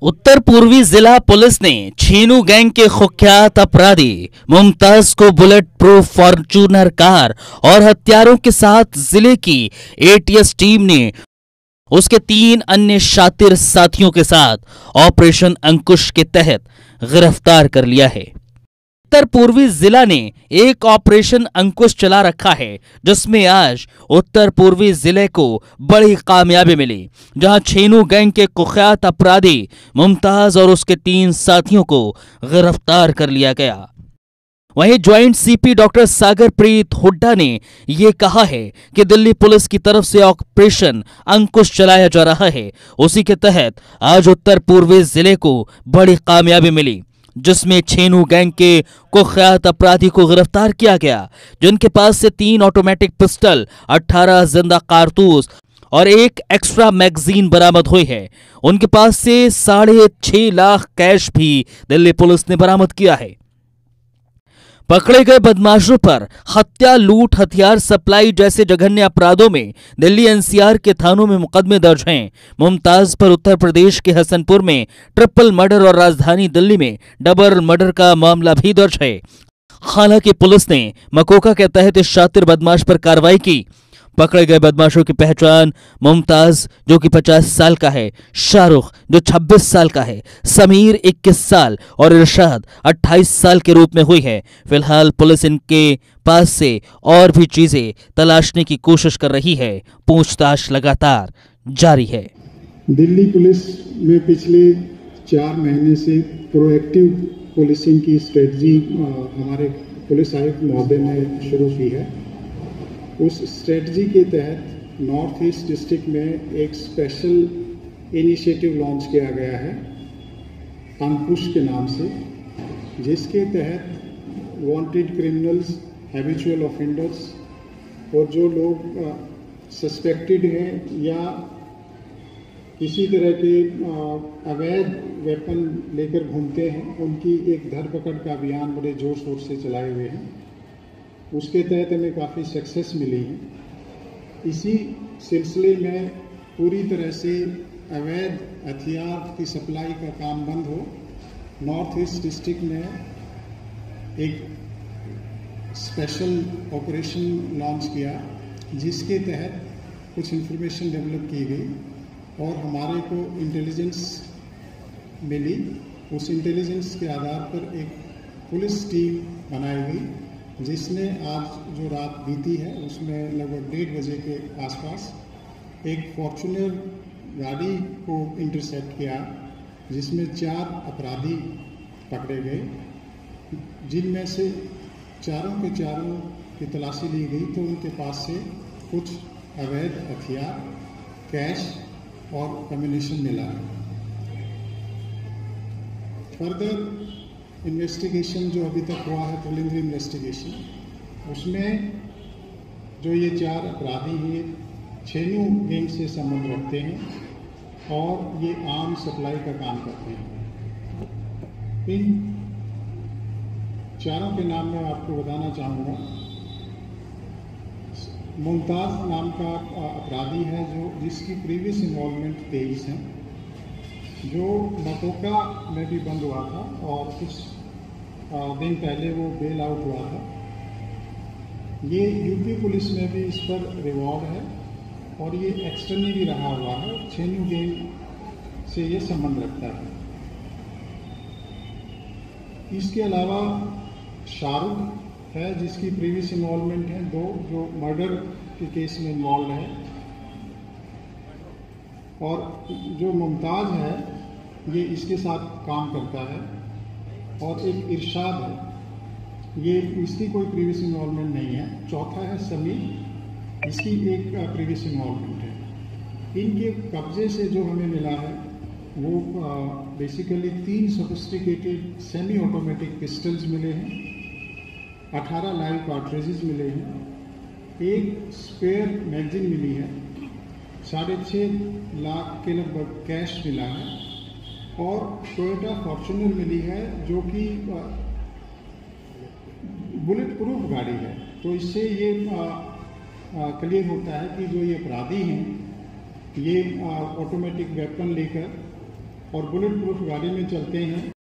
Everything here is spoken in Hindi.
उत्तर पूर्वी जिला पुलिस ने छीनू गैंग के कुख्यात अपराधी मुमताज को बुलेट प्रूफ फॉर्च्यूनर कार और हथियारों के साथ जिले की एटीएस टीम ने उसके 3 अन्य शातिर साथियों के साथ ऑपरेशन अंकुश के तहत गिरफ्तार कर लिया है। उत्तर पूर्वी जिला ने एक ऑपरेशन अंकुश चला रखा है, जिसमें आज उत्तर पूर्वी जिले को बड़ी कामयाबी मिली, जहां छीनू गैंग के कुख्यात अपराधी मुमताज और उसके 3 साथियों को गिरफ्तार कर लिया गया। वहीं joint CP doctor Sagar Preet Hooda ने यह कहा है कि दिल्ली पुलिस की तरफ से ऑपरेशन अंकुश चलाया जा रहा है। उसी के तहत आज उत्तर पूर्वी जिले को बड़ी कामयाबी मिली, जिसमें छीनू गैंग के कुख्यात अपराधी को गिरफ्तार किया गया, जिनके पास से 3 ऑटोमेटिक पिस्टल, 18 जिंदा कारतूस और 1 एक्स्ट्रा मैगजीन बरामद हुई है। उनके पास से 6.5 लाख कैश भी दिल्ली पुलिस ने बरामद किया है। पकड़े गए बदमाशों पर हत्या, लूट, हथियार सप्लाई जैसे जघन्य अपराधों में दिल्ली एनसीआर के थानों में मुकदमे दर्ज हैं। मुमताज पर उत्तर प्रदेश के हसनपुर में ट्रिपल मर्डर और राजधानी दिल्ली में डबल मर्डर का मामला भी दर्ज है। हालांकि पुलिस ने मकोका के तहत इस शातिर बदमाश पर कार्रवाई की। पकड़े गए बदमाशों की पहचान मुमताज जो कि 50 साल का है, शाहरुख जो 26 साल का है, समीर 21 साल और इरशाद 28 साल के रूप में हुई है। फिलहाल पुलिस इनके पास से और भी चीजें तलाशने की कोशिश कर रही है। पूछताछ लगातार जारी है। दिल्ली पुलिस में पिछले 4 महीने से प्रोएक्टिव पुलिसिंग की स्ट्रेटजी हमारे पुलिस आयुक्त महोदय ने शुरू की है। उस स्ट्रेटजी के तहत नॉर्थ ईस्ट डिस्ट्रिक्ट में एक स्पेशल इनिशिएटिव लॉन्च किया गया है अंकुश के नाम से, जिसके तहत वांटेड क्रिमिनल्स, हैबिचुअल ऑफेंडर्स और जो लोग सस्पेक्टेड हैं या किसी तरह के अवैध वेपन लेकर घूमते हैं, उनकी एक धरपकड़ का अभियान बड़े जोर शोर से चलाए हुए हैं। उसके तहत हमें काफ़ी सक्सेस मिली है। इसी सिलसिले में पूरी तरह से अवैध हथियार की सप्लाई का काम बंद हो, नॉर्थ ईस्ट डिस्ट्रिक्ट में एक स्पेशल ऑपरेशन लॉन्च किया, जिसके तहत कुछ इंफॉर्मेशन डेवलप की गई और हमारे को इंटेलिजेंस मिली। उस इंटेलिजेंस के आधार पर एक पुलिस टीम बनाई गई, जिसने आज जो रात बीती है उसमें लगभग 1:30 बजे के आसपास एक फॉर्च्यूनर गाड़ी को इंटरसेप्ट किया, जिसमें 4 अपराधी पकड़े गए, जिनमें से चारों की तलाशी ली गई तो उनके पास से कुछ अवैध हथियार, कैश और कम्युनिकेशन मिला। फर्दर इन्वेस्टिगेशन जो अभी तक हुआ है, प्रिलिमिनरी इन्वेस्टिगेशन, उसमें जो ये 4 अपराधी हैं छीनू गैंग से संबंध रखते हैं और ये आर्म सप्लाई का काम करते हैं। इन चारों के नाम मैं आपको बताना चाहूँगा। मुमताज नाम का अपराधी है जिसकी प्रीवियस इन्वॉल्वमेंट 23 है, जो मकोका में भी बंद हुआ था और कुछ दिन पहले वो बेल आउट हुआ था। ये यूपी पुलिस में भी इस पर रिवॉर्ड है और ये एक्सटर्नी भी रहा हुआ है। छीनू गैंग से ये संबंध रखता है। इसके अलावा शाहरुख है, जिसकी प्रीवियस इन्वॉल्वमेंट है 2, जो मर्डर के केस में इन्वॉल्व है, और जो मुमताज है ये इसके साथ काम करता है, और एक इरशाद है, ये इसकी कोई प्रीवियस इन्वॉल्वमेंट नहीं है। चौथा है समीर, इसकी एक प्रीवियस इन्वॉल्वमेंट है। इनके कब्जे से जो हमें मिला है वो basically 3 sophisticated semi automatic pistols मिले हैं, 18 लाइव कार्ट्रिजेज मिले हैं, 1 स्पेयर मैगजीन मिली है, 6.5 लाख के लगभग कैश मिला है और टोयोटा फॉर्च्यूनर मिली है, जो कि बुलेट प्रूफ गाड़ी है। तो इससे ये क्लियर होता है कि जो ये अपराधी हैं ये ऑटोमेटिक वेपन लेकर और बुलेट प्रूफ गाड़ी में चलते हैं।